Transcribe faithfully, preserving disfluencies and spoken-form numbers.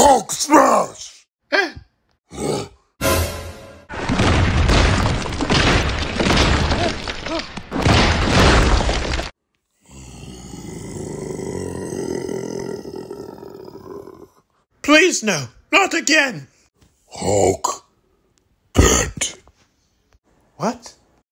Hulk smash! Eh? Please no, not again! Hulk dead. What?